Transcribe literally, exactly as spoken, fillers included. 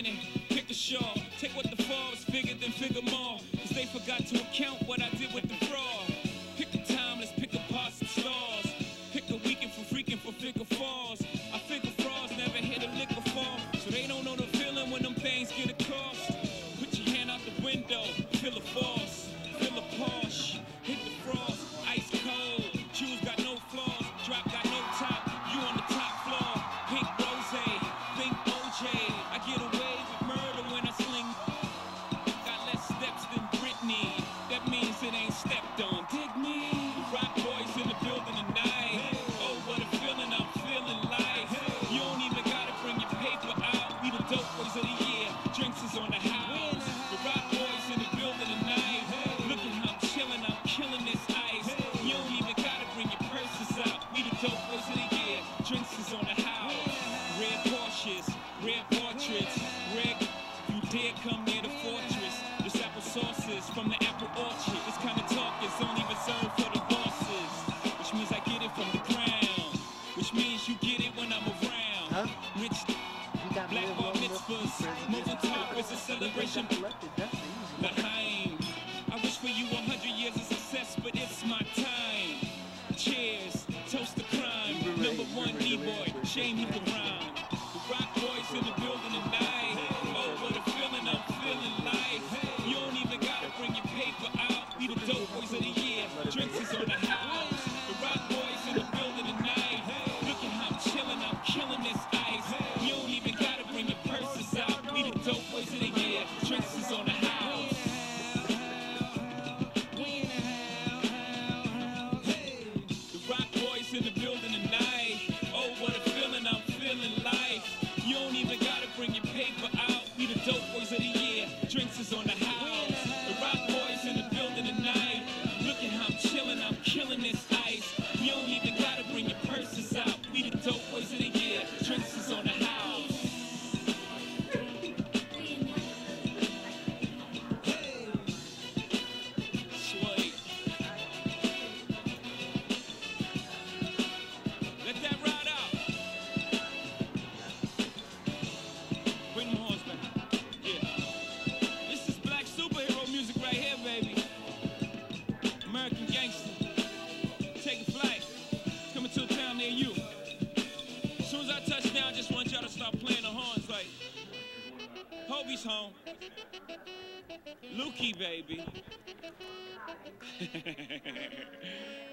minute, pick a shawl. Take what the falls, figure then figure more. Cause they forgot to account what I did with the fraud. Pick a time, let's pick apart some stars. Pick a weekend for freaking for figure falls. I figure frauds never hit a liquor fall. So they don't know the feeling when them things get across. Put your hand out the window, feel a force, feel a Porsche. Hit the frost, ice cold. Shoes got no flaws, drop got no top. You on the top floor, pink rose, think O J. I get away with murder when I sling. Got less steps than Britney. That means it ain't stepped on. Dig me. Rock boys in the building tonight. Oh, what a feeling I'm feeling like. You don't even gotta bring your paper out. We the dope boys of the year. Drinks is on the house. The rock boys in the building tonight. Look at how I'm chilling. I'm killing this ice. You don't even gotta bring your purses out. We the dope boys of the year. Drinks is on the house. Red Porsches, red portraits, red. You dare come near the fortress. This apple sauces from the apple orchard. This kind of talk is only reserved for the bosses. Which means I get it from the ground. Which means you get it when I'm around. Huh? Rich black bar mitzvahs. Mazel tov is a celebration. L'chaim. I wish for you a hundred years of success, but it's my time. Cheers, toast to crime. Number one D-boy, shame you can rhyme. The rock boys in the building tonight. Oh, what a feeling I'm feeling like. You don't even gotta bring your paper out. We the dope boys of the year. Drinks is on the house. The rock boys in the building tonight. Look at how I'm chilling, I'm killing this ice. You don't even gotta bring your purses out. We the dope boys of the year. Drinks is on the house. The rock boys in the building tonight. Oh, what a feeling I'm feeling like. You don't even gotta bring your paper out. We the dope boys of the year. Drinks is on the house. The rock boys in the building tonight. Look at how I'm chilling, I'm killing this ice. You don't even gotta bring your purses out. We the dope boys of the year. Drinks is on the house. Sweet. Let that ride out. Bring the horns back. Yeah. This is black superhero music right here, baby. American gangster. Take a flight. It's coming to a town near you. As soon as I touch down, I just want y'all to start playing the horns like Hobie's home. Lukey, baby.